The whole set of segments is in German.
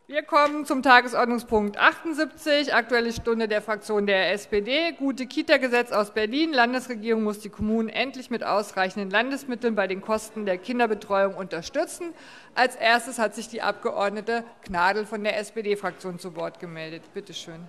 Wir kommen zum Tagesordnungspunkt 78, Aktuelle Stunde der Fraktion der SPD, Gute-Kita-Gesetz aus Berlin. Landesregierung muss die Kommunen endlich mit ausreichenden Landesmitteln bei den Kosten der Kinderbetreuung unterstützen. Als erstes hat sich die Abg. Gnadl von der SPD-Fraktion zu Wort gemeldet. Bitte schön.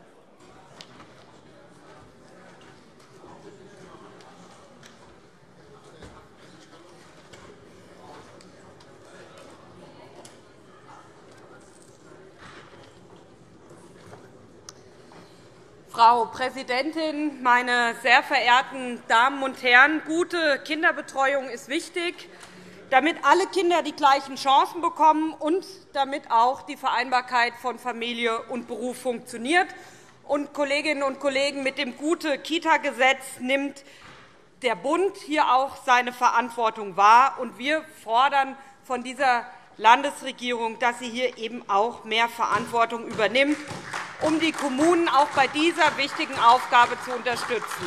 Frau Präsidentin, meine sehr verehrten Damen und Herren! Gute Kinderbetreuung ist wichtig, damit alle Kinder die gleichen Chancen bekommen und damit auch die Vereinbarkeit von Familie und Beruf funktioniert. Und, Kolleginnen und Kollegen, mit dem Gute-Kita-Gesetz nimmt der Bund hier auch seine Verantwortung wahr. Und wir fordern von dieser Landesregierung, dass sie hier eben auch mehr Verantwortung übernimmt, um die Kommunen auch bei dieser wichtigen Aufgabe zu unterstützen.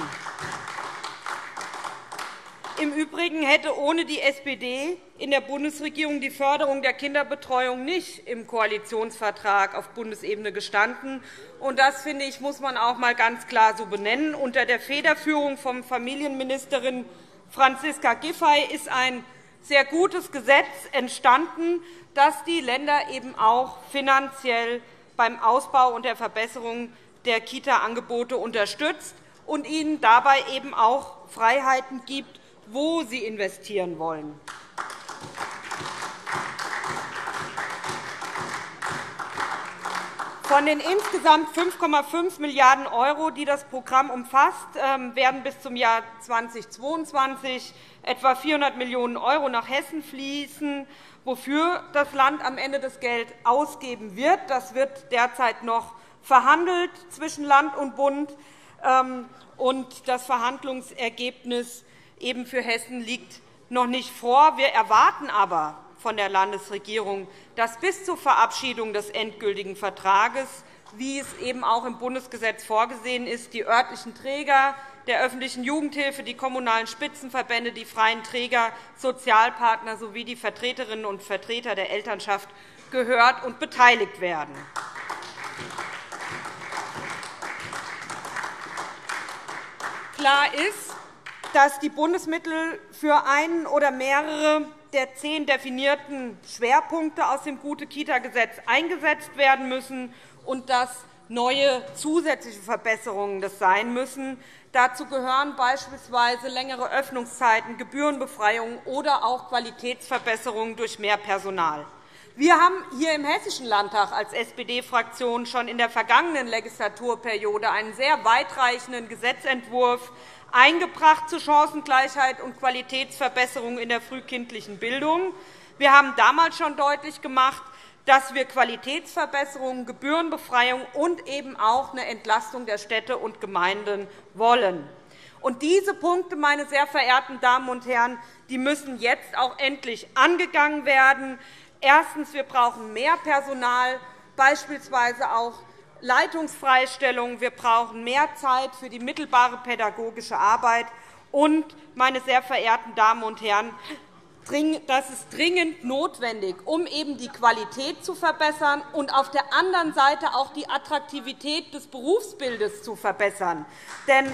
Im Übrigen hätte ohne die SPD in der Bundesregierung die Förderung der Kinderbetreuung nicht im Koalitionsvertrag auf Bundesebene gestanden. Und das, finde ich, muss man auch einmal ganz klar so benennen. Unter der Federführung von Familienministerin Franziska Giffey ist ein sehr gutes Gesetz entstanden, das die Länder eben auch finanziell beim Ausbau und der Verbesserung der Kita-Angebote unterstützt und ihnen dabei eben auch Freiheiten gibt, wo sie investieren wollen. Von den insgesamt 5,5 Milliarden €, die das Programm umfasst, werden bis zum Jahr 2022 etwa 400 Millionen € nach Hessen fließen, wofür das Land am Ende das Geld ausgeben wird. Das wird derzeit noch verhandelt zwischen Land und Bund, und das Verhandlungsergebnis eben für Hessen liegt noch nicht vor. Wir erwarten aber von der Landesregierung, dass bis zur Verabschiedung des endgültigen Vertrages, wie es eben auch im Bundesgesetz vorgesehen ist, die örtlichen Träger der öffentlichen Jugendhilfe, die kommunalen Spitzenverbände, die freien Träger, Sozialpartner sowie die Vertreterinnen und Vertreter der Elternschaft gehört und beteiligt werden. Klar ist, dass die Bundesmittel für einen oder mehrere der 10 definierten Schwerpunkte aus dem Gute-Kita-Gesetz eingesetzt werden müssen und dass neue zusätzliche Verbesserungen das sein müssen. Dazu gehören beispielsweise längere Öffnungszeiten, Gebührenbefreiungen oder auch Qualitätsverbesserungen durch mehr Personal. Wir haben hier im Hessischen Landtag als SPD-Fraktion schon in der vergangenen Legislaturperiode einen sehr weitreichenden Gesetzentwurf eingebracht zur Chancengleichheit und Qualitätsverbesserung in der frühkindlichen Bildung. Wir haben damals schon deutlich gemacht, dass wir Qualitätsverbesserungen, Gebührenbefreiung und eben auch eine Entlastung der Städte und Gemeinden wollen. Und diese Punkte, meine sehr verehrten Damen und Herren, die müssen jetzt auch endlich angegangen werden. Erstens. Wir brauchen mehr Personal, beispielsweise auch Leitungsfreistellung. Wir brauchen mehr Zeit für die mittelbare pädagogische Arbeit. Und, meine sehr verehrten Damen und Herren, das ist dringend notwendig, um eben die Qualität zu verbessern und auf der anderen Seite auch die Attraktivität des Berufsbildes zu verbessern. Denn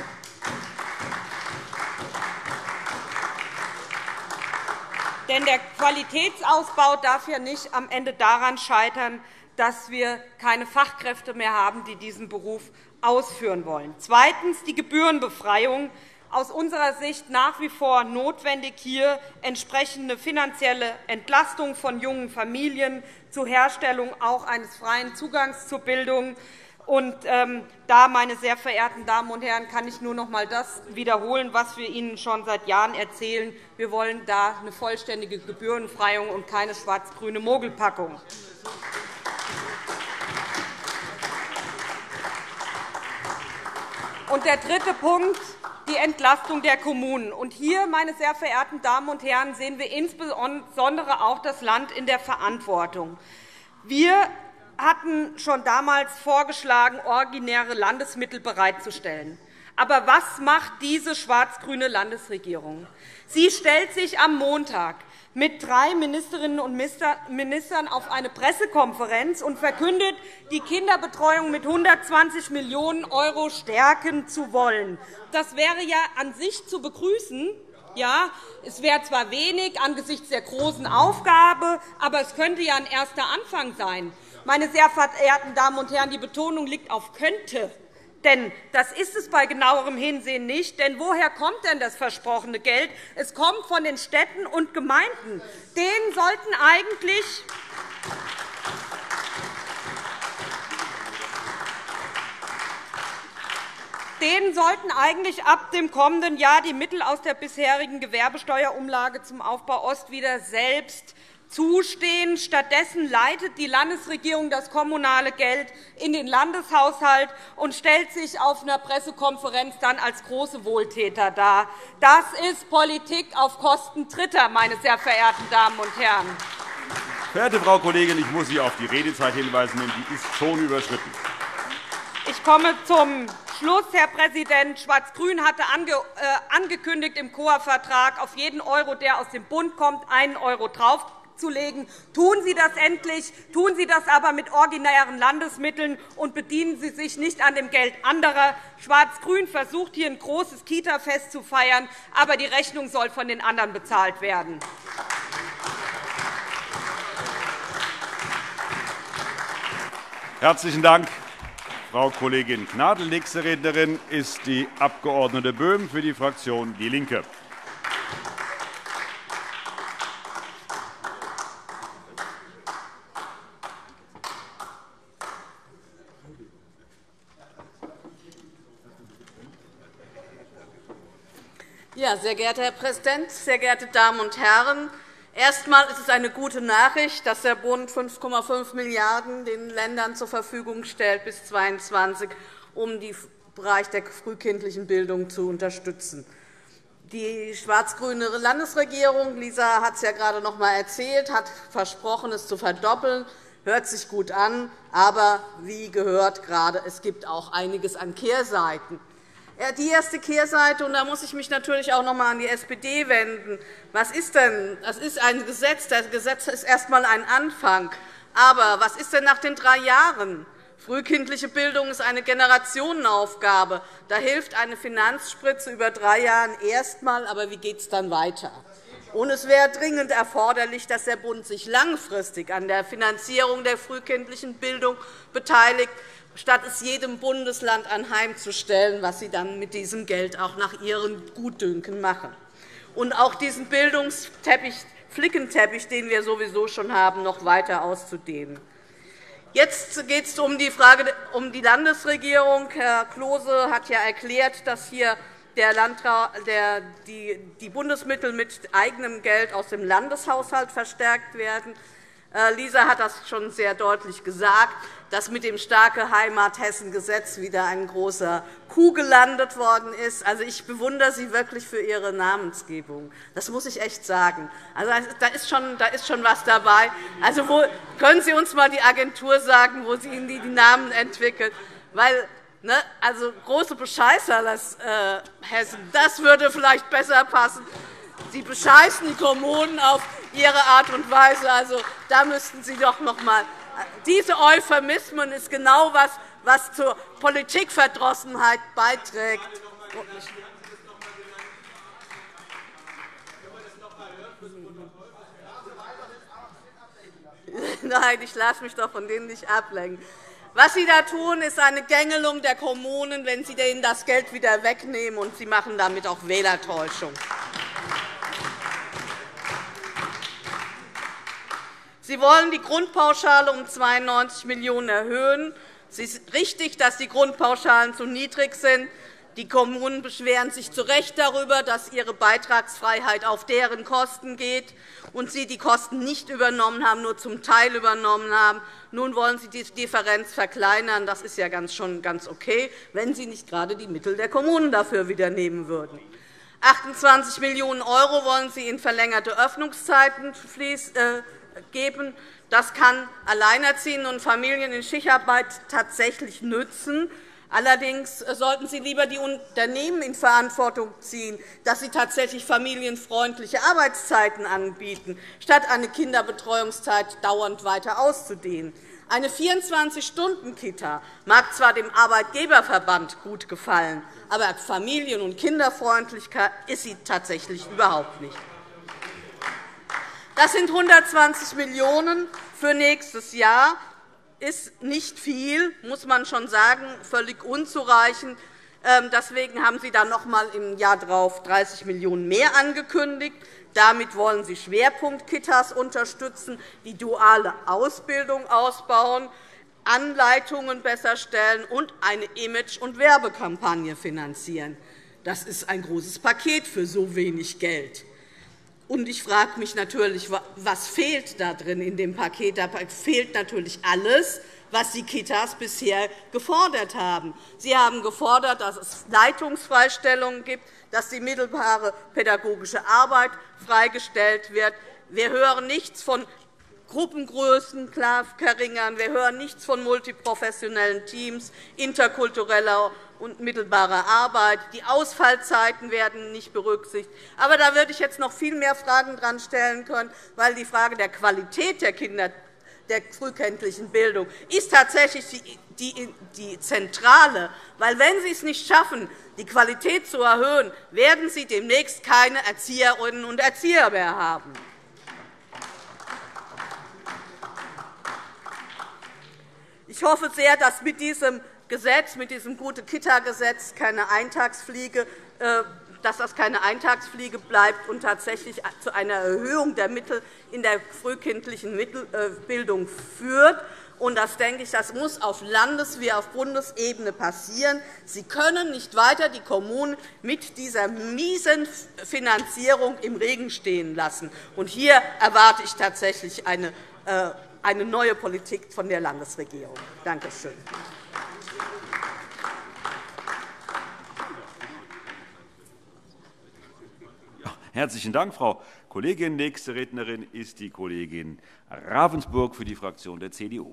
der Qualitätsausbau darf ja nicht am Ende daran scheitern, dass wir keine Fachkräfte mehr haben, die diesen Beruf ausführen wollen. Zweitens. Die Gebührenbefreiung. Aus unserer Sicht nach wie vor notwendig, hier entsprechende finanzielle Entlastung von jungen Familien zur Herstellung auch eines freien Zugangs zur Bildung. Und da, meine sehr verehrten Damen und Herren, kann ich nur noch einmal das wiederholen, was wir Ihnen schon seit Jahren erzählen. Wir wollen da eine vollständige Gebührenbefreiung und keine schwarz-grüne Mogelpackung. Und der dritte Punkt, die Entlastung der Kommunen. Und hier, meine sehr verehrten Damen und Herren, sehen wir insbesondere auch das Land in der Verantwortung. Wir hatten schon damals vorgeschlagen, originäre Landesmittel bereitzustellen. Aber was macht diese schwarz-grüne Landesregierung? Sie stellt sich am Montag mit 3 Ministerinnen und Ministern auf eine Pressekonferenz und verkündet, die Kinderbetreuung mit 120 Millionen € stärken zu wollen. Das wäre ja an sich zu begrüßen. Ja, es wäre zwar wenig angesichts der großen Aufgabe, aber es könnte ja ein erster Anfang sein. Meine sehr verehrten Damen und Herren, die Betonung liegt auf könnte. Denn das ist es bei genauerem Hinsehen nicht. Denn woher kommt denn das versprochene Geld? Es kommt von den Städten und Gemeinden. Denen sollten eigentlich ab dem kommenden Jahr die Mittel aus der bisherigen Gewerbesteuerumlage zum Aufbau Ost wieder selbst zustehen. Stattdessen leitet die Landesregierung das kommunale Geld in den Landeshaushalt und stellt sich auf einer Pressekonferenz dann als große Wohltäter dar. Das ist Politik auf Kosten Dritter, meine sehr verehrten Damen und Herren. Verehrte Frau Kollegin, ich muss Sie auf die Redezeit hinweisen, denn die ist schon überschritten. Ich komme zum Schluss, Herr Präsident. Schwarz-Grün hatte angekündigt, im COA-Vertrag auf jeden €, der aus dem Bund kommt, einen € draufzulegen. Tun Sie das endlich, tun Sie das aber mit originären Landesmitteln und bedienen Sie sich nicht an dem Geld anderer. Schwarz-Grün versucht, hier ein großes Kita-Fest zu feiern, aber die Rechnung soll von den anderen bezahlt werden. Herzlichen Dank, Frau Kollegin Gnadl. Nächste Rednerin ist die Abg. Böhm für die Fraktion DIE LINKE. Ja, sehr geehrter Herr Präsident, sehr geehrte Damen und Herren! Erst einmal ist es eine gute Nachricht, dass der Bund 5,5 Milliarden € den Ländern zur Verfügung stellt bis 2022, um den Bereich der frühkindlichen Bildung zu unterstützen. Die schwarz-grüne Landesregierung, Lisa hat es ja gerade noch einmal erzählt, hat versprochen, es zu verdoppeln. Hört sich gut an, aber wie gehört gerade, es gibt auch einiges an Kehrseiten. Die erste Kehrseite, und da muss ich mich natürlich auch noch einmal an die SPD wenden. Was ist denn? Das ist ein Gesetz. Das Gesetz ist erst einmal ein Anfang. Aber was ist denn nach den 3 Jahren? Frühkindliche Bildung ist eine Generationenaufgabe. Da hilft eine Finanzspritze über 3 Jahren erst einmal. Aber wie geht es dann weiter? Und es wäre dringend erforderlich, dass der Bund sich langfristig an der Finanzierung der frühkindlichen Bildung beteiligt, statt es jedem Bundesland anheimzustellen, was sie dann mit diesem Geld auch nach ihrem Gutdünken machen. Und auch diesen Flickenteppich, den wir sowieso schon haben, noch weiter auszudehnen. Jetzt geht es um die Frage um die Landesregierung. Herr Klose hat ja erklärt, dass hier die Bundesmittel mit eigenem Geld aus dem Landeshaushalt verstärkt werden. Lisa hat das schon sehr deutlich gesagt, dass mit dem Starke-Heimat-Hessen-Gesetz wieder ein großer Coup gelandet worden ist. Also, ich bewundere Sie wirklich für Ihre Namensgebung. Das muss ich echt sagen. Also, da ist schon etwas dabei. Also, können Sie uns einmal die Agentur sagen, wo Sie die Namen entwickeln? Weil, also, große Bescheißer, Hessen, das würde vielleicht besser passen. Sie bescheißen die Kommunen auf Ihre Art und Weise. Also, da müssten Sie doch noch einmal. Diese Euphemismen ist genau was zur Politikverdrossenheit beiträgt. Nein, ich lasse mich doch von denen nicht ablenken. Was Sie da tun, ist eine Gängelung der Kommunen, wenn Sie denen das Geld wieder wegnehmen, und Sie machen damit auch Wählertäuschung. Sie wollen die Grundpauschale um 92 Millionen € erhöhen. Es ist richtig, dass die Grundpauschalen zu niedrig sind. Die Kommunen beschweren sich zu Recht darüber, dass ihre Beitragsfreiheit auf deren Kosten geht und sie die Kosten nicht übernommen haben, nur zum Teil übernommen haben. Nun wollen Sie die Differenz verkleinern. Das ist ja schon ganz okay, wenn Sie nicht gerade die Mittel der Kommunen dafür wieder nehmen würden. 28 Millionen € wollen Sie in verlängerte Öffnungszeiten geben. Das kann Alleinerziehenden und Familien in Schichtarbeit tatsächlich nützen. Allerdings sollten Sie lieber die Unternehmen in Verantwortung ziehen, dass sie tatsächlich familienfreundliche Arbeitszeiten anbieten, statt eine Kinderbetreuungszeit dauernd weiter auszudehnen. Eine 24-Stunden-Kita mag zwar dem Arbeitgeberverband gut gefallen, aber familien- und kinderfreundlicher ist sie tatsächlich überhaupt nicht. Das sind 120 Millionen € für nächstes Jahr. Ist nicht viel, muss man schon sagen, völlig unzureichend. Deswegen haben Sie dann noch einmal im Jahr darauf 30 Millionen € mehr angekündigt. Damit wollen Sie Schwerpunktkitas unterstützen, die duale Ausbildung ausbauen, Anleitungen besser stellen und eine Image- und Werbekampagne finanzieren. Das ist ein großes Paket für so wenig Geld. Und ich frage mich natürlich, was fehlt da drin in dem Paket? Da fehlt natürlich alles, was die Kitas bisher gefordert haben. Sie haben gefordert, dass es Leitungsfreistellungen gibt, dass die mittelbare pädagogische Arbeit freigestellt wird. Wir hören nichts von Gruppengrößen verringern. Wir hören nichts von multiprofessionellen Teams, interkultureller und mittelbarer Arbeit. Die Ausfallzeiten werden nicht berücksichtigt. Aber da würde ich jetzt noch viel mehr Fragen dran stellen können, weil die Frage der Qualität der frühkindlichen Bildung ist tatsächlich die zentrale. Weil wenn Sie es nicht schaffen, die Qualität zu erhöhen, werden Sie demnächst keine Erzieherinnen und Erzieher mehr haben. Ich hoffe sehr, dass mit diesem Gesetz, mit diesem Gute-Kita-Gesetz keine Eintagsfliege bleibt und tatsächlich zu einer Erhöhung der Mittel in der frühkindlichen Bildung führt. Und das, denke ich, das muss auf Landes- wie auf Bundesebene passieren. Sie können nicht weiter die Kommunen mit dieser miesen Finanzierung im Regen stehen lassen. Und hier erwarte ich tatsächlich eine neue Politik von der Landesregierung. Danke schön. Herzlichen Dank, Frau Kollegin. Nächste Rednerin ist die Kollegin Ravensburg für die Fraktion der CDU.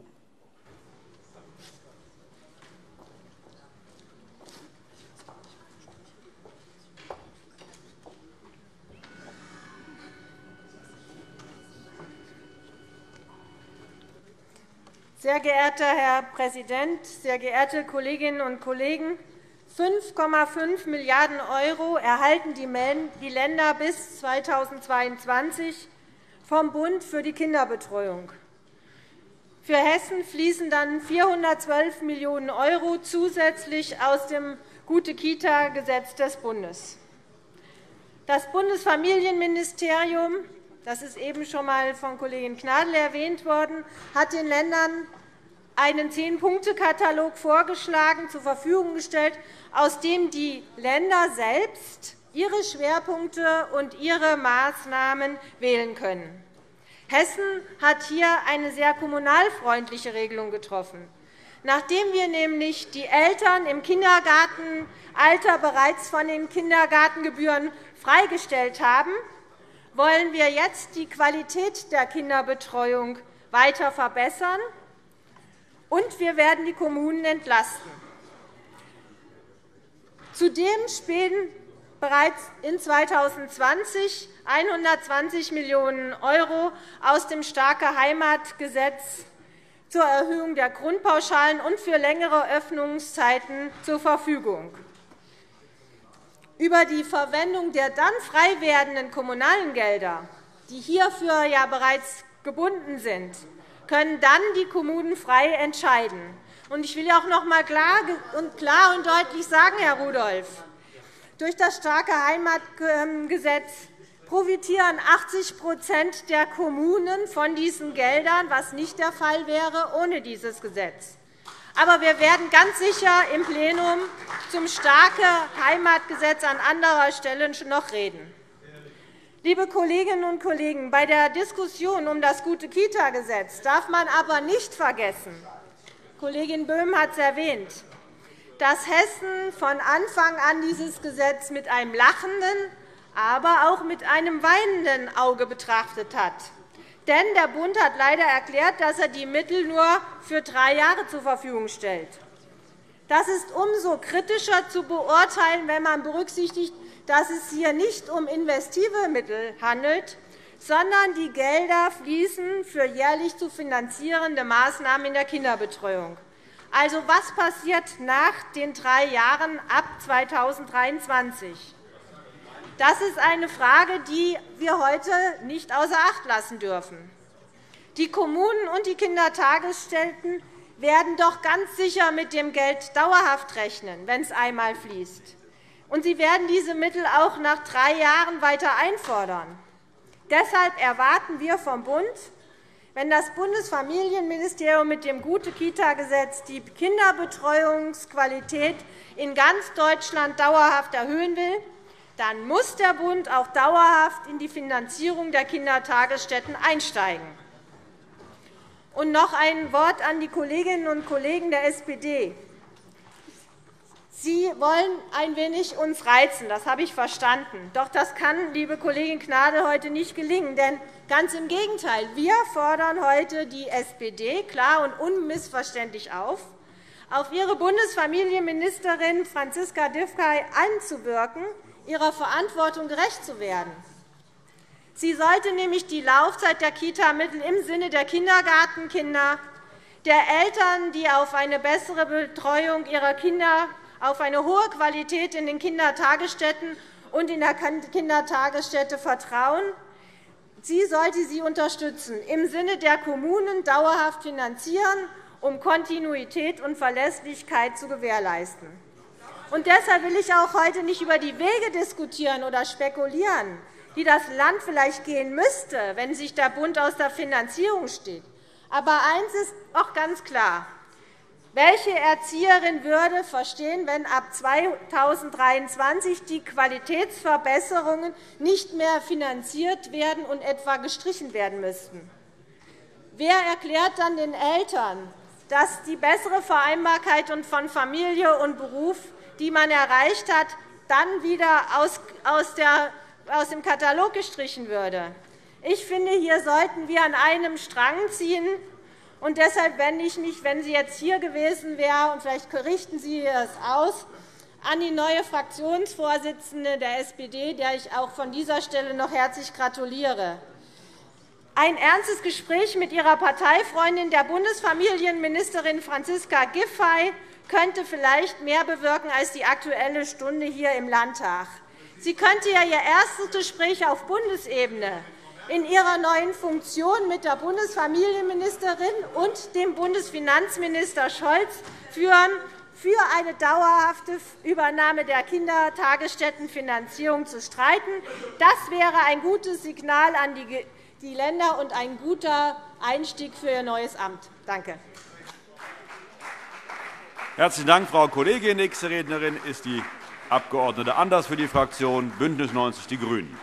Sehr geehrter Herr Präsident, sehr geehrte Kolleginnen und Kollegen! 5,5 Milliarden € erhalten die Länder bis 2022 vom Bund für die Kinderbetreuung. Für Hessen fließen dann 412 Millionen € zusätzlich aus dem Gute-Kita-Gesetz des Bundes. Das Bundesfamilienministerium, das ist eben schon einmal von Kollegin Gnadl erwähnt worden, hat den Ländern einen 10-Punkte-Katalog vorgeschlagen, zur Verfügung gestellt, aus dem die Länder selbst ihre Schwerpunkte und ihre Maßnahmen wählen können. Hessen hat hier eine sehr kommunalfreundliche Regelung getroffen. Nachdem wir nämlich die Eltern im Kindergartenalter bereits von den Kindergartengebühren freigestellt haben, wollen wir jetzt die Qualität der Kinderbetreuung weiter verbessern, und wir werden die Kommunen entlasten. Zudem spielen bereits in 2020 120 Millionen € aus dem Starke-Heimat-Gesetz zur Erhöhung der Grundpauschalen und für längere Öffnungszeiten zur Verfügung. Über die Verwendung der dann frei werdenden kommunalen Gelder, die hierfür ja bereits gebunden sind, können dann die Kommunen frei entscheiden. Ich will auch noch einmal klar und deutlich sagen, Herr Rudolph, durch das Starke-Heimat-Gesetz profitieren 80% der Kommunen von diesen Geldern, was nicht der Fall wäre ohne dieses Gesetz. Aber wir werden ganz sicher im Plenum zum Starke-Heimat-Gesetz an anderer Stelle noch reden. Liebe Kolleginnen und Kollegen, bei der Diskussion um das Gute-Kita-Gesetz darf man aber nicht vergessen, Kollegin Böhm hat es erwähnt, dass Hessen von Anfang an dieses Gesetz mit einem lachenden, aber auch mit einem weinenden Auge betrachtet hat. Denn der Bund hat leider erklärt, dass er die Mittel nur für 3 Jahre zur Verfügung stellt. Das ist umso kritischer zu beurteilen, wenn man berücksichtigt, dass es hier nicht um investive Mittel handelt, sondern die Gelder fließen für jährlich zu finanzierende Maßnahmen in der Kinderbetreuung. Also, was passiert nach den 3 Jahren ab 2023? Das ist eine Frage, die wir heute nicht außer Acht lassen dürfen. Die Kommunen und die Kindertagesstätten werden doch ganz sicher mit dem Geld dauerhaft rechnen, wenn es einmal fließt. Und sie werden diese Mittel auch nach 3 Jahren weiter einfordern. Deshalb erwarten wir vom Bund, wenn das Bundesfamilienministerium mit dem Gute-Kita-Gesetz die Kinderbetreuungsqualität in ganz Deutschland dauerhaft erhöhen will, dann muss der Bund auch dauerhaft in die Finanzierung der Kindertagesstätten einsteigen. Und noch ein Wort an die Kolleginnen und Kollegen der SPD. Sie wollen ein wenig uns reizen, das habe ich verstanden. Doch das kann, liebe Kollegin Gnadl, heute nicht gelingen. Denn ganz im Gegenteil, wir fordern heute die SPD klar und unmissverständlich auf ihre Bundesfamilienministerin Franziska Giffey einzuwirken, ihrer Verantwortung gerecht zu werden. Sie sollte nämlich die Laufzeit der Kita-Mittel im Sinne der Kindergartenkinder, der Eltern, die auf eine bessere Betreuung ihrer Kinder, auf eine hohe Qualität in den Kindertagesstätten und in der Kindertagesstätte vertrauen, sie sollte sie unterstützen, im Sinne der Kommunen dauerhaft finanzieren, um Kontinuität und Verlässlichkeit zu gewährleisten. Und deshalb will ich auch heute nicht über die Wege diskutieren oder spekulieren, die das Land vielleicht gehen müsste, wenn sich der Bund aus der Finanzierung steht. Aber eines ist auch ganz klar. Welche Erzieherin würde verstehen, wenn ab 2023 die Qualitätsverbesserungen nicht mehr finanziert werden und etwa gestrichen werden müssten? Wer erklärt dann den Eltern, dass die bessere Vereinbarkeit von Familie und Beruf, die man erreicht hat, dann wieder aus dem Katalog gestrichen würde? Ich finde, hier sollten wir an einem Strang ziehen. Und deshalb wende ich mich, wenn Sie jetzt hier gewesen wäre, und vielleicht richten Sie es aus, an die neue Fraktionsvorsitzende der SPD, der ich auch von dieser Stelle noch herzlich gratuliere. Ein ernstes Gespräch mit Ihrer Parteifreundin, der Bundesfamilienministerin Franziska Giffey, könnte vielleicht mehr bewirken als die Aktuelle Stunde hier im Landtag. Sie könnte ja Ihr erstes Gespräch auf Bundesebene in ihrer neuen Funktion mit der Bundesfamilienministerin und dem Bundesfinanzminister Scholz führen, für eine dauerhafte Übernahme der Kindertagesstättenfinanzierung zu streiten. Das wäre ein gutes Signal an die Länder und ein guter Einstieg für Ihr neues Amt. Danke. Herzlichen Dank, Frau Kollegin. Nächste Rednerin ist die Abg. Anders für die Fraktion BÜNDNIS 90 die GRÜNEN.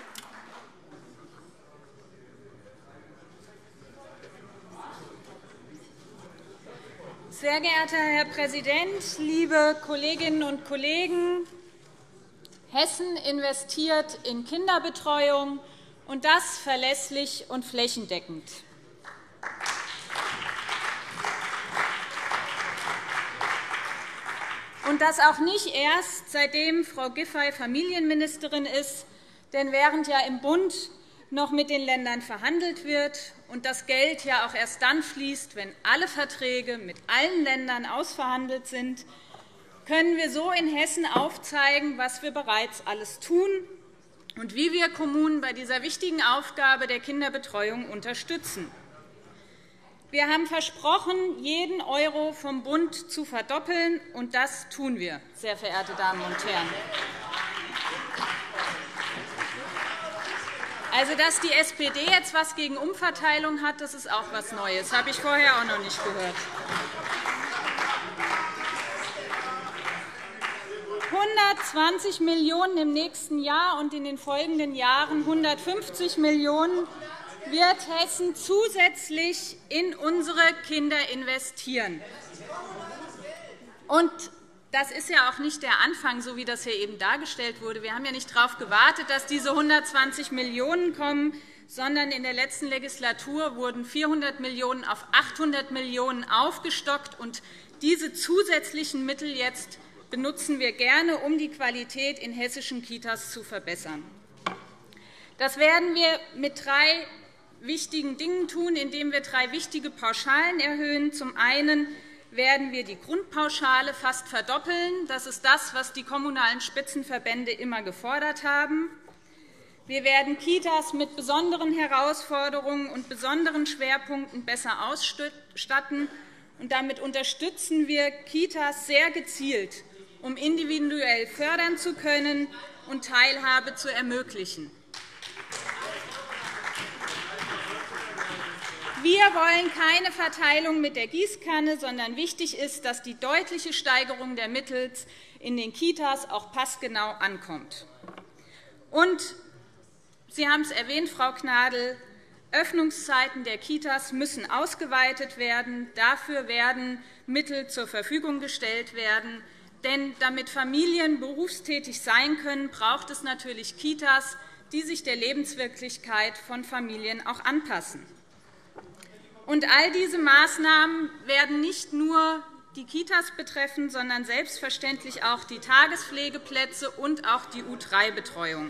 Sehr geehrter Herr Präsident, liebe Kolleginnen und Kollegen! Hessen investiert in Kinderbetreuung, und das verlässlich und flächendeckend. Und das auch nicht erst, seitdem Frau Giffey Familienministerin ist. Denn während ja im Bund noch mit den Ländern verhandelt wird und das Geld ja auch erst dann fließt, wenn alle Verträge mit allen Ländern ausverhandelt sind, können wir so in Hessen aufzeigen, was wir bereits alles tun und wie wir Kommunen bei dieser wichtigen Aufgabe der Kinderbetreuung unterstützen. Wir haben versprochen, jeden Euro vom Bund zu verdoppeln, und das tun wir, sehr verehrte Damen und Herren. Also, dass die SPD jetzt etwas gegen Umverteilung hat, das ist auch etwas Neues. Das habe ich vorher auch noch nicht gehört. 120 Millionen € im nächsten Jahr und in den folgenden Jahren 150 Millionen € wird Hessen zusätzlich in unsere Kinder investieren. Und das ist ja auch nicht der Anfang, so wie das hier eben dargestellt wurde. Wir haben ja nicht darauf gewartet, dass diese 120 Millionen € kommen, sondern in der letzten Legislatur wurden 400 Millionen € auf 800 Millionen € aufgestockt. Und diese zusätzlichen Mittel jetzt benutzen wir gerne, um die Qualität in hessischen Kitas zu verbessern. Das werden wir mit 3 wichtigen Dingen tun, indem wir 3 wichtige Pauschalen erhöhen. Zum einen werden wir die Grundpauschale fast verdoppeln. Das ist das, was die kommunalen Spitzenverbände immer gefordert haben. Wir werden Kitas mit besonderen Herausforderungen und besonderen Schwerpunkten besser ausstatten. Und damit unterstützen wir Kitas sehr gezielt, um individuell fördern zu können und Teilhabe zu ermöglichen. Wir wollen keine Verteilung mit der Gießkanne, sondern wichtig ist, dass die deutliche Steigerung der Mittel in den Kitas auch passgenau ankommt. Und Sie haben es erwähnt, Frau Gnadl, Öffnungszeiten der Kitas müssen ausgeweitet werden. Dafür werden Mittel zur Verfügung gestellt werden. Denn damit Familien berufstätig sein können, braucht es natürlich Kitas, die sich der Lebenswirklichkeit von Familien auch anpassen. Und all diese Maßnahmen werden nicht nur die Kitas betreffen, sondern selbstverständlich auch die Tagespflegeplätze und auch die U3-Betreuung.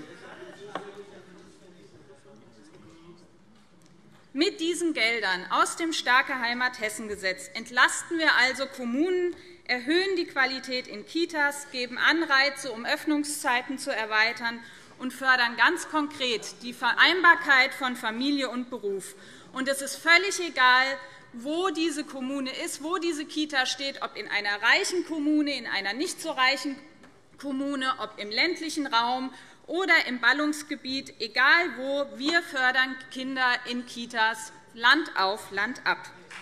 Mit diesen Geldern aus dem Starke Heimat Hessen-Gesetz entlasten wir also Kommunen, erhöhen die Qualität in Kitas, geben Anreize, um Öffnungszeiten zu erweitern und fördern ganz konkret die Vereinbarkeit von Familie und Beruf. Und es ist völlig egal, wo diese Kommune ist, wo diese Kita steht, ob in einer reichen Kommune, in einer nicht so reichen Kommune, ob im ländlichen Raum oder im Ballungsgebiet, egal wo, wir fördern Kinder in Kitas Land auf, Land ab.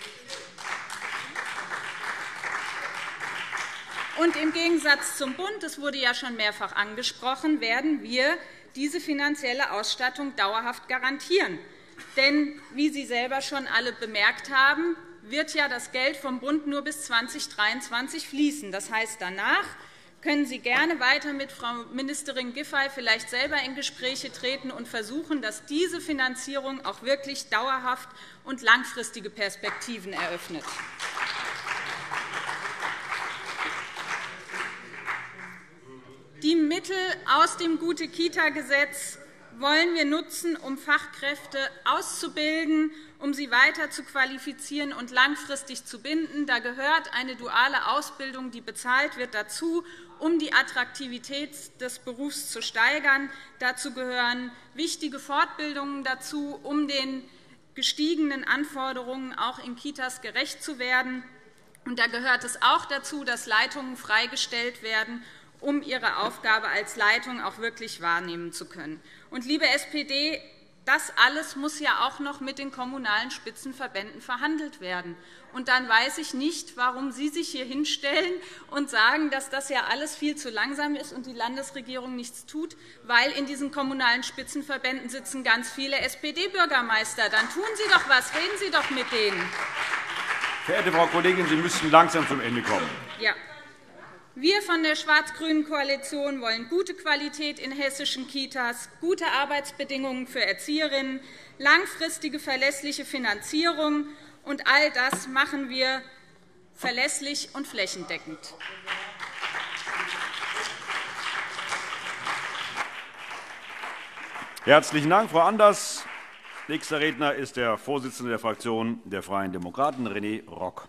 Und im Gegensatz zum Bund, das wurde ja schon mehrfach angesprochen, werden wir diese finanzielle Ausstattung dauerhaft garantieren. Denn, wie Sie selber schon alle bemerkt haben, wird ja das Geld vom Bund nur bis 2023 fließen. Das heißt, danach können Sie gerne weiter mit Frau Ministerin Giffey vielleicht selber in Gespräche treten und versuchen, dass diese Finanzierung auch wirklich dauerhaft und langfristige Perspektiven eröffnet. Die Mittel aus dem Gute-Kita-Gesetz wollen wir nutzen, um Fachkräfte auszubilden, um sie weiter zu qualifizieren und langfristig zu binden. Da gehört eine duale Ausbildung, die bezahlt wird, dazu, um die Attraktivität des Berufs zu steigern. Dazu gehören wichtige Fortbildungen dazu, um den gestiegenen Anforderungen auch in Kitas gerecht zu werden. Und da gehört es auch dazu, dass Leitungen freigestellt werden, um ihre Aufgabe als Leitung auch wirklich wahrnehmen zu können. Und, liebe SPD, das alles muss ja auch noch mit den kommunalen Spitzenverbänden verhandelt werden. Und dann weiß ich nicht, warum Sie sich hier hinstellen und sagen, dass das ja alles viel zu langsam ist und die Landesregierung nichts tut, weil in diesen kommunalen Spitzenverbänden sitzen ganz viele SPD-Bürgermeister. Dann tun Sie doch was, reden Sie doch mit denen. Verehrte Frau Kollegin, Sie müssten langsam zum Ende kommen. Ja. Wir von der schwarz-grünen Koalition wollen gute Qualität in hessischen Kitas, gute Arbeitsbedingungen für Erzieherinnen, langfristige verlässliche Finanzierung. Und all das machen wir verlässlich und flächendeckend. Herzlichen Dank, Frau Anders. Nächster Redner ist der Vorsitzende der Fraktion der Freien Demokraten, René Rock.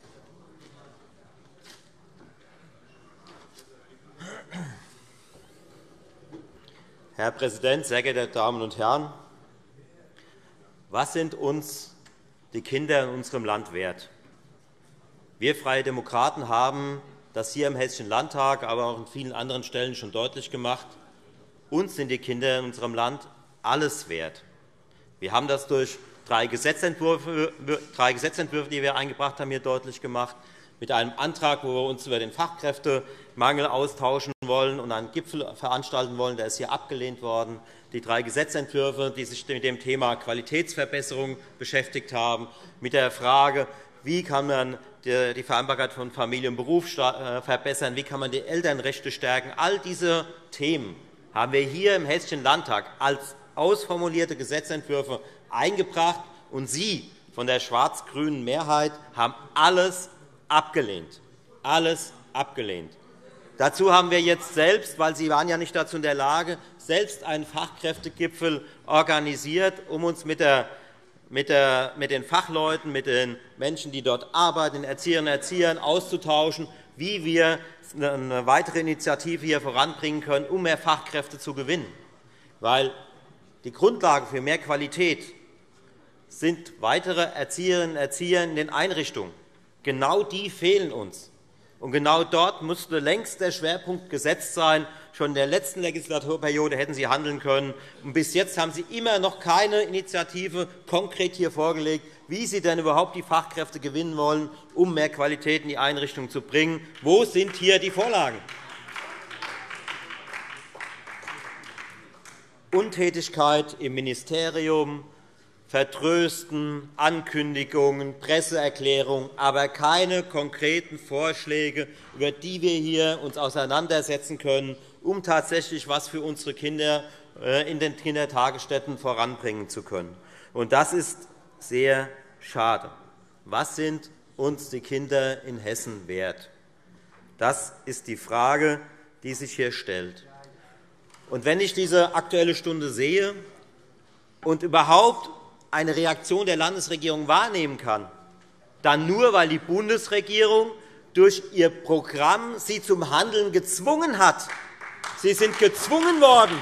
Herr Präsident, sehr geehrte Damen und Herren! Was sind uns die Kinder in unserem Land wert? Wir Freie Demokraten haben das hier im Hessischen Landtag, aber auch an vielen anderen Stellen schon deutlich gemacht. Uns sind die Kinder in unserem Land alles wert. Wir haben das durch 3 Gesetzentwürfe, die wir eingebracht haben, hier deutlich gemacht. Mit einem Antrag, wo wir uns über den Fachkräftemangel austauschen wollen und einen Gipfel veranstalten wollen, der ist hier abgelehnt worden. Die 3 Gesetzentwürfe, die sich mit dem Thema Qualitätsverbesserung beschäftigt haben, mit der Frage, wie kann man die Vereinbarkeit von Familie und Beruf verbessern, wie kann man die Elternrechte stärken. All diese Themen haben wir hier im Hessischen Landtag als ausformulierte Gesetzentwürfe eingebracht, und Sie von der schwarz-grünen Mehrheit haben alles abgelehnt. Alles abgelehnt. Dazu haben wir jetzt selbst, weil Sie waren ja nicht dazu in der Lage, selbst einen Fachkräftegipfel organisiert, um uns mit den Fachleuten, mit den Menschen, die dort arbeiten, den Erzieherinnen und Erziehern auszutauschen, wie wir eine weitere Initiative hier voranbringen können, um mehr Fachkräfte zu gewinnen. Weil die Grundlage für mehr Qualität sind weitere Erzieherinnen und Erzieher in den Einrichtungen. Genau die fehlen uns. Und genau dort musste längst der Schwerpunkt gesetzt sein. Schon in der letzten Legislaturperiode hätten Sie handeln können. Und bis jetzt haben Sie immer noch keine Initiative konkret hier vorgelegt, wie Sie denn überhaupt die Fachkräfte gewinnen wollen, um mehr Qualität in die Einrichtungen zu bringen. Wo sind hier die Vorlagen? Untätigkeit im Ministerium, Vertrösten, Ankündigungen, Presseerklärungen, aber keine konkreten Vorschläge, über die wir uns hier auseinandersetzen können, um tatsächlich etwas für unsere Kinder in den Kindertagesstätten voranbringen zu können. Und das ist sehr schade. Was sind uns die Kinder in Hessen wert? Das ist die Frage, die sich hier stellt. Und wenn ich diese Aktuelle Stunde sehe und überhaupt eine Reaktion der Landesregierung wahrnehmen kann, dann nur, weil die Bundesregierung durch ihr Programm sie zum Handeln gezwungen hat. Sie sind gezwungen worden.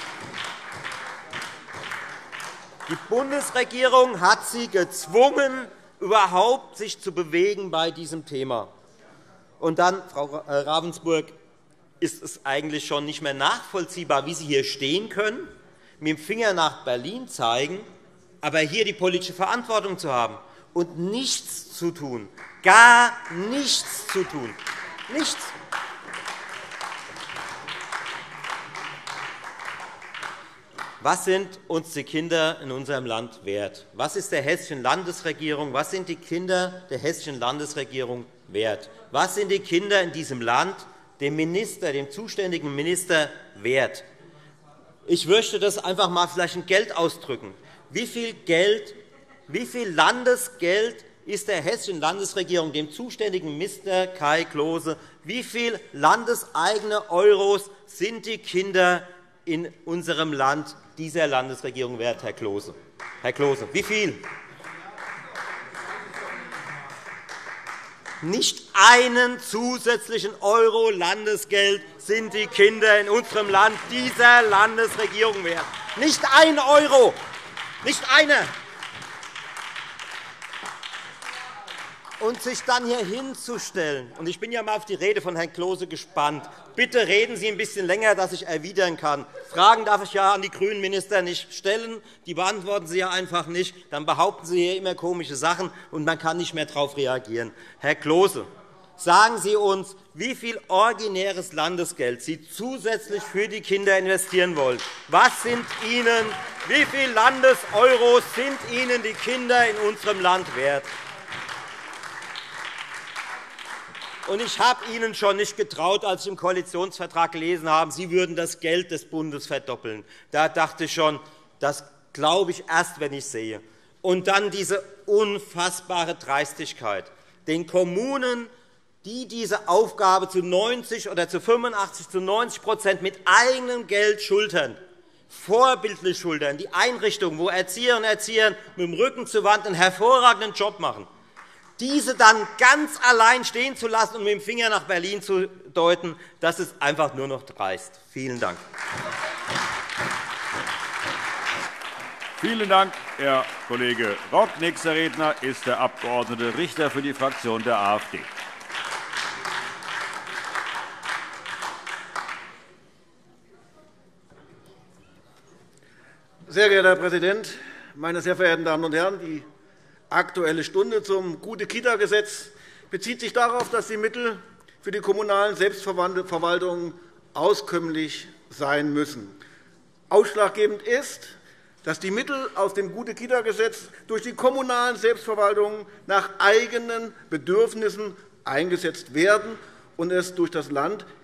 Die Bundesregierung hat sie gezwungen, überhaupt sich zu bewegen bei diesem Thema. Und dann, Frau Ravensburg, ist es eigentlich schon nicht mehr nachvollziehbar, wie Sie hier stehen können, mit dem Finger nach Berlin zeigen, aber hier die politische Verantwortung zu haben und nichts zu tun, gar nichts zu tun, nichts. Was sind uns die Kinder in unserem Land wert? Was ist der hessischen Landesregierung? Was sind die Kinder der hessischen Landesregierung wert? Was sind die Kinder in diesem Land dem Minister, dem zuständigen Minister wert? Ich möchte das einfach einmal vielleicht in Geld ausdrücken. Wie viel Landesgeld ist der hessischen Landesregierung, dem zuständigen Minister Kai Klose, wie viel landeseigene Euros sind die Kinder in unserem Land dieser Landesregierung wert, Herr Klose? Herr Klose, wie viel? Nicht einen zusätzlichen Euro Landesgeld sind die Kinder in unserem Land dieser Landesregierung wert. Nicht ein Euro, nicht einer. Und sich dann hier hinzustellen, und ich bin ja einmal auf die Rede von Herrn Klose gespannt. Bitte reden Sie ein bisschen länger, dass ich erwidern kann. Fragen darf ich ja an die grünen Minister nicht stellen. Die beantworten Sie ja einfach nicht. Dann behaupten Sie hier immer komische Sachen, und man kann nicht mehr darauf reagieren. Herr Klose, sagen Sie uns, wie viel originäres Landesgeld Sie zusätzlich für die Kinder investieren wollen. Was sind Ihnen, wie viel Landeseuros sind Ihnen die Kinder in unserem Land wert? Und ich habe Ihnen schon nicht getraut, als ich im Koalitionsvertrag gelesen habe, Sie würden das Geld des Bundes verdoppeln. Da dachte ich schon, das glaube ich erst, wenn ich sehe. Und dann diese unfassbare Dreistigkeit, den Kommunen, die diese Aufgabe zu 90 oder zu 85, zu 90% mit eigenem Geld schultern, vorbildlich schultern, die Einrichtungen, wo Erzieherinnen und Erzieher mit dem Rücken zur Wand einen hervorragenden Job machen, diese dann ganz allein stehen zu lassen und mit dem Finger nach Berlin zu deuten, das ist einfach nur noch dreist. Vielen Dank. Vielen Dank, Herr Kollege Rock. Nächster Redner ist der Abg. Richter für die Fraktion der AfD. Sehr geehrter Herr Präsident, meine sehr verehrten Damen und Herren! Die Aktuelle Stunde zum Gute-Kita-Gesetz bezieht sich darauf, dass die Mittel für die kommunalen Selbstverwaltungen auskömmlich sein müssen. Ausschlaggebend ist, dass die Mittel aus dem Gute-Kita-Gesetz durch die kommunalen Selbstverwaltungen nach eigenen Bedürfnissen eingesetzt werden und es durch das Land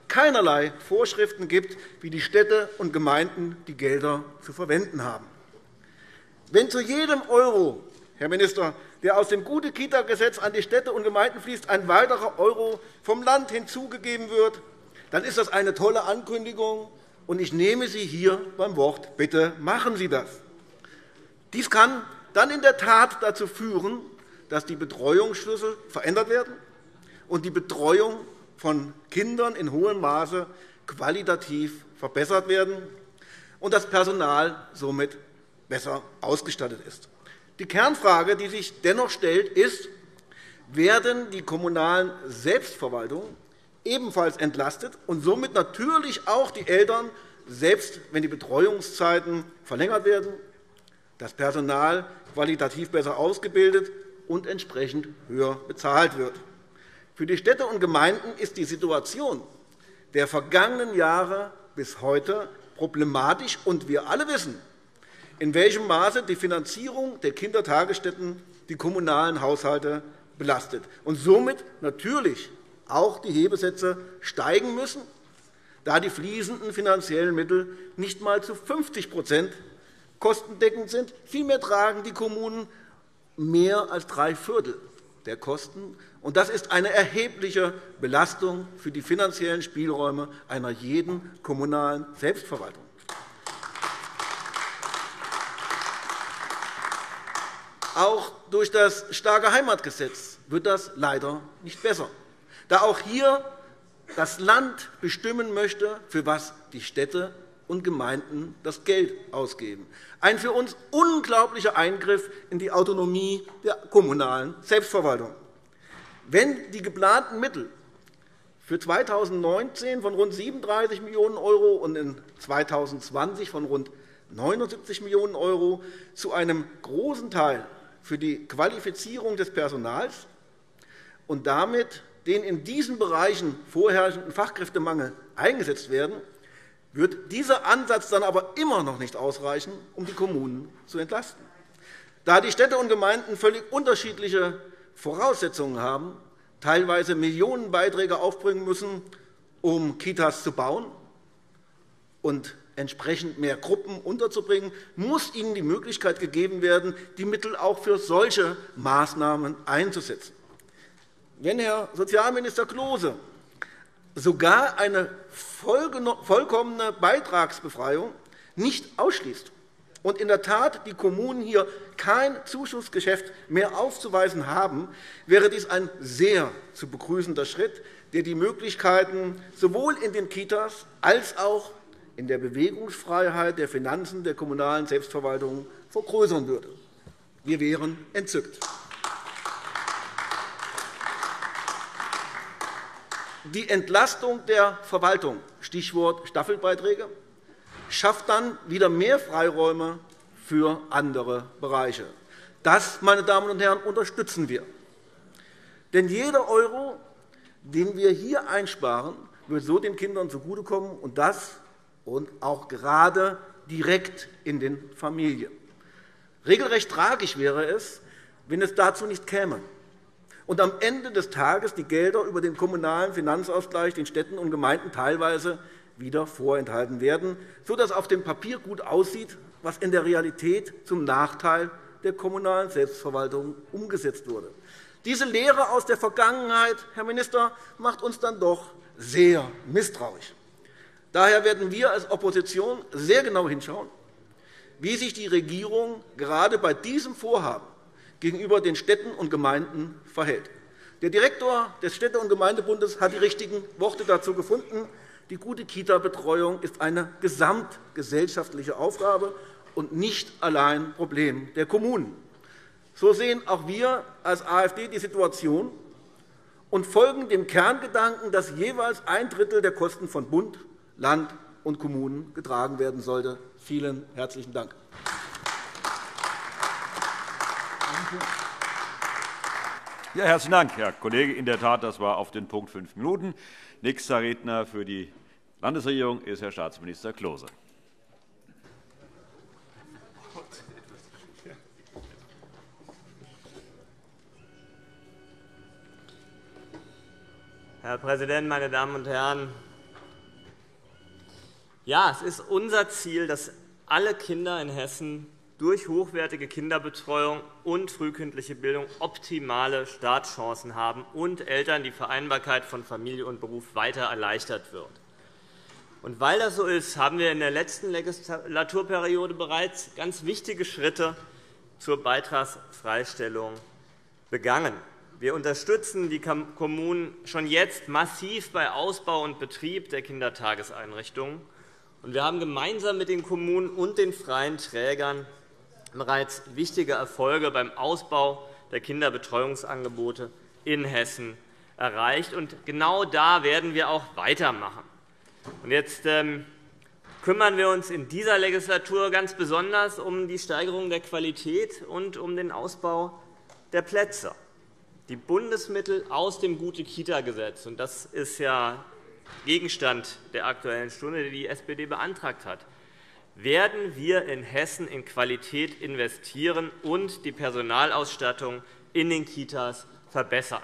keinerlei Vorschriften gibt, wie die Städte und Gemeinden die Gelder zu verwenden haben. Wenn zu jedem Euro, Herr Minister, der aus dem Gute-Kita-Gesetz an die Städte und Gemeinden fließt, ein weiterer Euro vom Land hinzugegeben wird, dann ist das eine tolle Ankündigung, und ich nehme Sie hier beim Wort. Bitte machen Sie das. Dies kann dann in der Tat dazu führen, dass die Betreuungsschlüssel verändert werden und die Betreuung von Kindern in hohem Maße qualitativ verbessert werden und das Personal somit besser ausgestattet ist. Die Kernfrage, die sich dennoch stellt, ist, werden die kommunalen Selbstverwaltungen ebenfalls entlastet und somit natürlich auch die Eltern, selbst wenn die Betreuungszeiten verlängert werden, das Personal qualitativ besser ausgebildet und entsprechend höher bezahlt wird. Für die Städte und Gemeinden ist die Situation der vergangenen Jahre bis heute problematisch, und wir alle wissen, in welchem Maße die Finanzierung der Kindertagesstätten die kommunalen Haushalte belastet und somit natürlich auch die Hebesätze steigen müssen, da die fließenden finanziellen Mittel nicht einmal zu 50% kostendeckend sind. Vielmehr tragen die Kommunen mehr als 3/4 der Kosten. Und das ist eine erhebliche Belastung für die finanziellen Spielräume einer jeden kommunalen Selbstverwaltung. Auch durch das starke Heimatgesetz wird das leider nicht besser, da auch hier das Land bestimmen möchte, für was die Städte und Gemeinden das Geld ausgeben. Ein für uns unglaublicher Eingriff in die Autonomie der kommunalen Selbstverwaltung. Wenn die geplanten Mittel für 2019 von rund 37 Millionen € und in 2020 von rund 79 Millionen € zu einem großen Teil für die Qualifizierung des Personals und damit den in diesen Bereichen vorherrschenden Fachkräftemangel eingesetzt werden, wird dieser Ansatz dann aber immer noch nicht ausreichen, um die Kommunen zu entlasten. Da die Städte und Gemeinden völlig unterschiedliche Voraussetzungen haben, teilweise Millionenbeiträge aufbringen müssen, um Kitas zu bauen und entsprechend mehr Gruppen unterzubringen, muss ihnen die Möglichkeit gegeben werden, die Mittel auch für solche Maßnahmen einzusetzen. Wenn Herr Sozialminister Klose sogar eine vollkommene Beitragsbefreiung nicht ausschließt und in der Tat die Kommunen hier kein Zuschussgeschäft mehr aufzuweisen haben, wäre dies ein sehr zu begrüßender Schritt, der die Möglichkeiten sowohl in den Kitas als auch in der Bewegungsfreiheit der Finanzen der kommunalen Selbstverwaltung vergrößern würde. Wir wären entzückt. Die Entlastung der Verwaltung, Stichwort Staffelbeiträge, schafft dann wieder mehr Freiräume für andere Bereiche. Das, meine Damen und Herren, unterstützen wir. Denn jeder Euro, den wir hier einsparen, wird so den Kindern zugutekommen, und das und auch gerade direkt in den Familien. Regelrecht tragisch wäre es, wenn es dazu nicht käme und am Ende des Tages die Gelder über den kommunalen Finanzausgleich den Städten und Gemeinden teilweise wieder vorenthalten werden, sodass auf dem Papier gut aussieht, was in der Realität zum Nachteil der kommunalen Selbstverwaltung umgesetzt wurde. Diese Lehre aus der Vergangenheit, Herr Minister, macht uns dann doch sehr misstrauisch. Daher werden wir als Opposition sehr genau hinschauen, wie sich die Regierung gerade bei diesem Vorhaben gegenüber den Städten und Gemeinden verhält. Der Direktor des Städte- und Gemeindebundes hat die richtigen Worte dazu gefunden. Die gute Kita-Betreuung ist eine gesamtgesellschaftliche Aufgabe und nicht allein Problem der Kommunen. So sehen auch wir als AfD die Situation und folgen dem Kerngedanken, dass jeweils 1/3 der Kosten von Bund, Land und Kommunen getragen werden sollte. Vielen herzlichen Dank. Ja, herzlichen Dank, Herr Kollege. In der Tat, das war auf den Punkt 5 Minuten. Nächster Redner für die Landesregierung ist Herr Staatsminister Klose. Herr Präsident, meine Damen und Herren! Ja, es ist unser Ziel, dass alle Kinder in Hessen durch hochwertige Kinderbetreuung und frühkindliche Bildung optimale Startchancen haben und Eltern die Vereinbarkeit von Familie und Beruf weiter erleichtert wird. Und weil das so ist, haben wir in der letzten Legislaturperiode bereits ganz wichtige Schritte zur Beitragsfreistellung begangen. Wir unterstützen die Kommunen schon jetzt massiv bei Ausbau und Betrieb der Kindertageseinrichtungen. Und wir haben gemeinsam mit den Kommunen und den freien Trägern bereits wichtige Erfolge beim Ausbau der Kinderbetreuungsangebote in Hessen erreicht. Und genau da werden wir auch weitermachen. Und jetzt kümmern wir uns in dieser Legislatur ganz besonders um die Steigerung der Qualität und um den Ausbau der Plätze. Die Bundesmittel aus dem Gute-Kita-Gesetz, und das ist ja Gegenstand der Aktuellen Stunde, die die SPD beantragt hat, werden wir in Hessen in Qualität investieren und die Personalausstattung in den Kitas verbessern.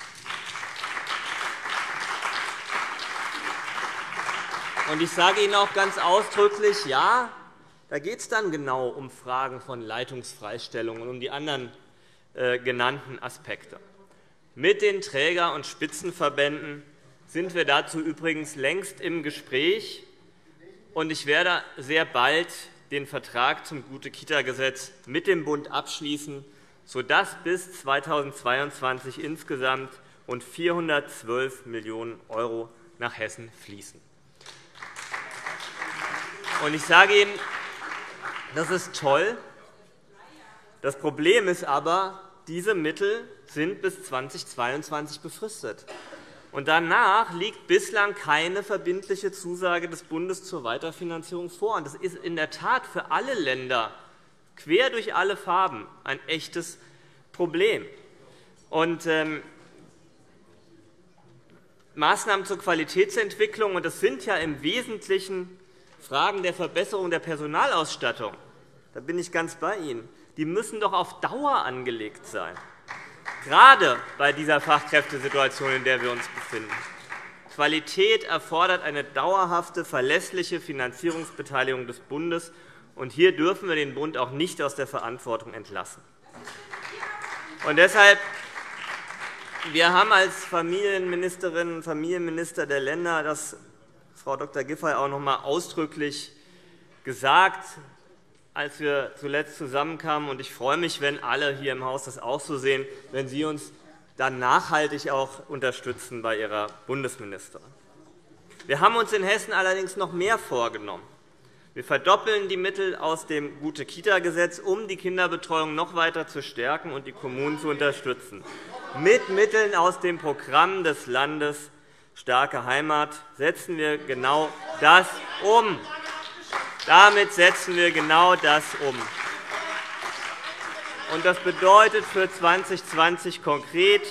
Und ich sage Ihnen auch ganz ausdrücklich, ja, da geht es dann genau um Fragen von Leitungsfreistellung und um die anderen genannten Aspekte. Mit den Träger- und Spitzenverbänden sind wir dazu übrigens längst im Gespräch. Und ich werde sehr bald den Vertrag zum Gute-Kita-Gesetz mit dem Bund abschließen, sodass bis 2022 insgesamt rund 412 Millionen € nach Hessen fließen. Und ich sage Ihnen, das ist toll. Das Problem ist aber, diese Mittel sind bis 2022 befristet. Und danach liegt bislang keine verbindliche Zusage des Bundes zur Weiterfinanzierung vor. Und das ist in der Tat für alle Länder, quer durch alle Farben, ein echtes Problem. Und Maßnahmen zur Qualitätsentwicklung, und das sind ja im Wesentlichen Fragen der Verbesserung der Personalausstattung, da bin ich ganz bei Ihnen, die müssen doch auf Dauer angelegt sein. Gerade bei dieser Fachkräftesituation, in der wir uns befinden. Qualität erfordert eine dauerhafte, verlässliche Finanzierungsbeteiligung des Bundes. Und hier dürfen wir den Bund auch nicht aus der Verantwortung entlassen. Und deshalb, wir haben als Familienministerinnen und Familienminister der Länder, das Frau Dr. Giffey auch noch einmal ausdrücklich gesagt, als wir zuletzt zusammenkamen. Und ich freue mich, wenn alle hier im Haus das auch so sehen, wenn Sie uns dann nachhaltig auch unterstützen bei Ihrer Bundesministerin. Wir haben uns in Hessen allerdings noch mehr vorgenommen. Wir verdoppeln die Mittel aus dem Gute-Kita-Gesetz, um die Kinderbetreuung noch weiter zu stärken und die Kommunen zu unterstützen. Mit Mitteln aus dem Programm des Landes Starke Heimat setzen wir genau das um. Damit setzen wir genau das um. Und das bedeutet für 2020 konkret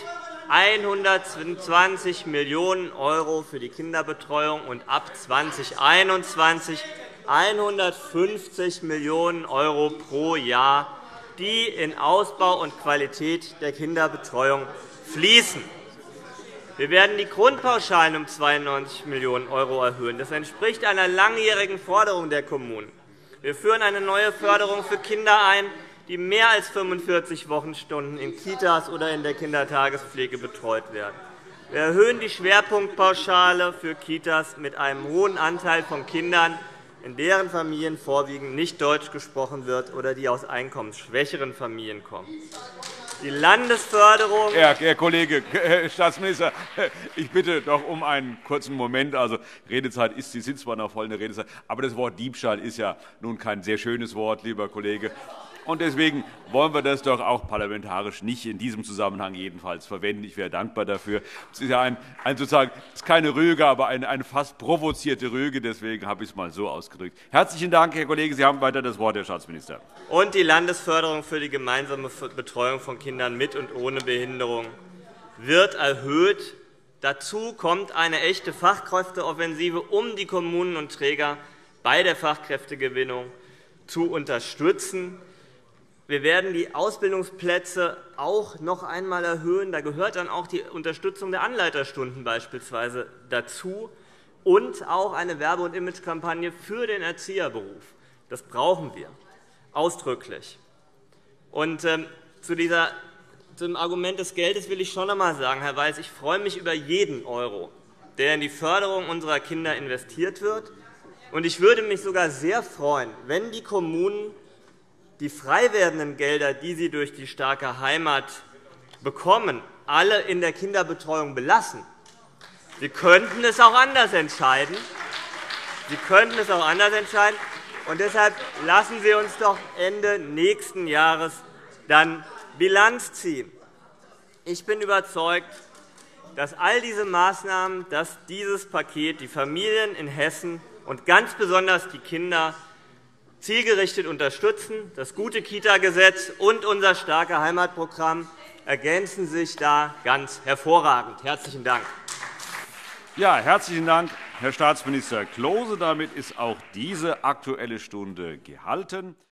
120 Millionen € für die Kinderbetreuung und ab 2021 150 Millionen € pro Jahr, die in Ausbau und Qualität der Kinderbetreuung fließen. Wir werden die Grundpauschalen um 92 Millionen € erhöhen. Das entspricht einer langjährigen Forderung der Kommunen. Wir führen eine neue Förderung für Kinder ein, die mehr als 45 Wochenstunden in Kitas oder in der Kindertagespflege betreut werden. Wir erhöhen die Schwerpunktpauschale für Kitas mit einem hohen Anteil von Kindern, in deren Familien vorwiegend nicht Deutsch gesprochen wird oder die aus einkommensschwächeren Familien kommen. Die Landesförderung. Herr Kollege, Herr Staatsminister, ich bitte doch um einen kurzen Moment. Also, Redezeit ist, Sie sind zwar noch voll in der Redezeit, aber das Wort Diebstahl ist ja nun kein sehr schönes Wort, lieber Kollege. Und deswegen wollen wir das doch auch parlamentarisch nicht in diesem Zusammenhang jedenfalls verwenden. Ich wäre dankbar dafür. Es ist ja sozusagen, es ist keine Rüge, aber eine fast provozierte Rüge. Deswegen habe ich es mal so ausgedrückt. Herzlichen Dank, Herr Kollege. Sie haben weiter das Wort, Herr Staatsminister. Und die Landesförderung für die gemeinsame Betreuung von Kindern mit und ohne Behinderung wird erhöht. Dazu kommt eine echte Fachkräfteoffensive, um die Kommunen und Träger bei der Fachkräftegewinnung zu unterstützen. Wir werden die Ausbildungsplätze auch noch einmal erhöhen. Da gehört dann auch die Unterstützung der Anleiterstunden beispielsweise dazu. und auch eine Werbe- und Imagekampagne für den Erzieherberuf. Das brauchen wir ausdrücklich. Und zum Argument des Geldes will ich schon einmal sagen, Herr Weiß, ich freue mich über jeden Euro, der in die Förderung unserer Kinder investiert wird. Und ich würde mich sogar sehr freuen, wenn die Kommunen die frei werdenden Gelder, die sie durch die starke Heimat bekommen, alle in der Kinderbetreuung belassen. Sie könnten es auch anders entscheiden. Und deshalb lassen Sie uns doch Ende nächsten Jahres dann Bilanz ziehen. Ich bin überzeugt, dass all diese Maßnahmen, dass dieses Paket die Familien in Hessen und ganz besonders die Kinder zielgerichtet unterstützen. Das gute Kita-Gesetz und unser starke Heimatprogramm ergänzen sich da ganz hervorragend. Herzlichen Dank. Ja, herzlichen Dank, Herr Staatsminister Klose. Damit ist auch diese Aktuelle Stunde gehalten.